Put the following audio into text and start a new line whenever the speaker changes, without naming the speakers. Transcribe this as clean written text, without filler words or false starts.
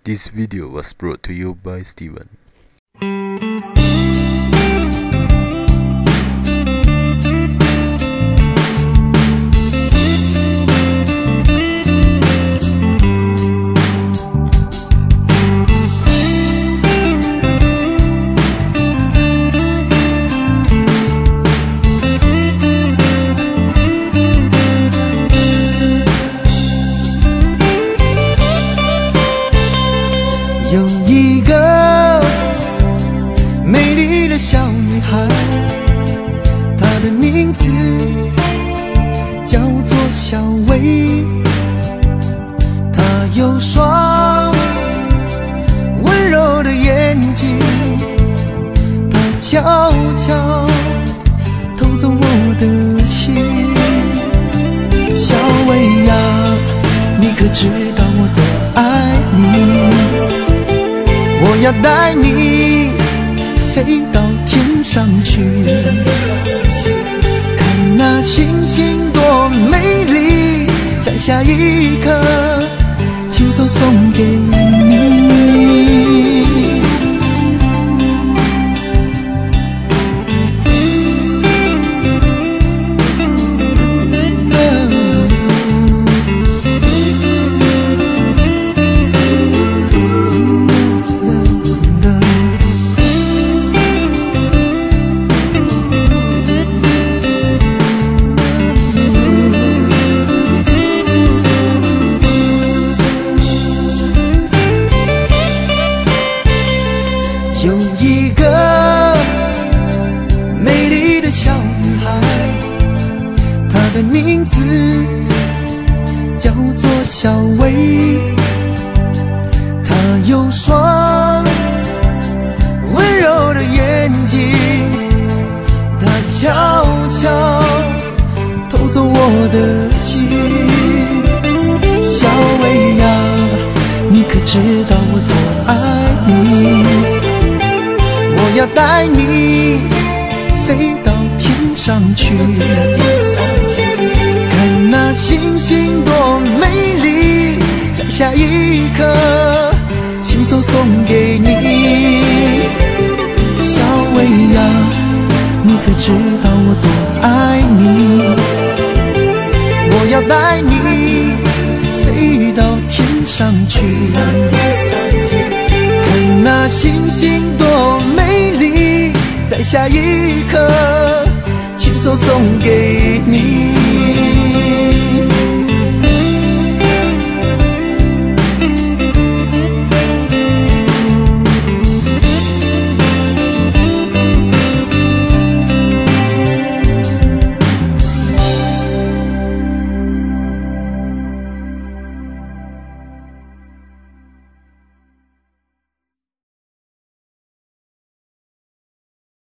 This video was brought to you by Steven.
有一个美丽的小女孩，她的名字叫做小薇。她有双温柔的眼睛，她悄悄偷走我的心。小薇呀，你可知道我多爱你？我要带你飞到天上去，看那星星多美丽，摘下一颗，亲手送给你。有一个美丽的小女孩，她的名字叫做小薇。她有双温柔的眼睛，她悄悄偷走我的心。小薇呀，你可知道我多爱你？我要带你飞到天上去，看那星星多美丽，摘下一颗，亲手送给你。小薇呀，你可知道我多爱你？我要带你飞到天上去，那星星多美丽，摘下一颗，亲手送给你。